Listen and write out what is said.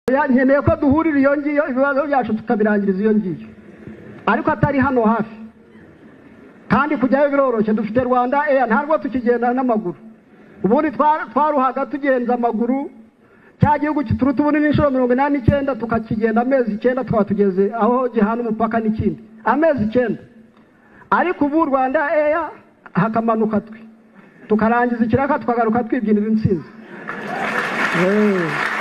nkeneye ko duhurira iyo ngiyo ibibazo byacu tukabirangiriza iyo ngiyo, ariko atari hano hafi. Kandi kujyayo biroroshye, dufite Rwanda Air, ntabwo tukigenda n'amaguru. Ubundi twaruhaga tugenza amaguru, cya gihugu kituruta ubunini inshuro 89 tukakigenda amezi 9 tukaba tugeze aho gihana umupaka n'ikindi, amezi 9. Ariko ubu Rwanda Air hakamanuka tukarangiza ikiraka tukagaruka twibyinira insinzi.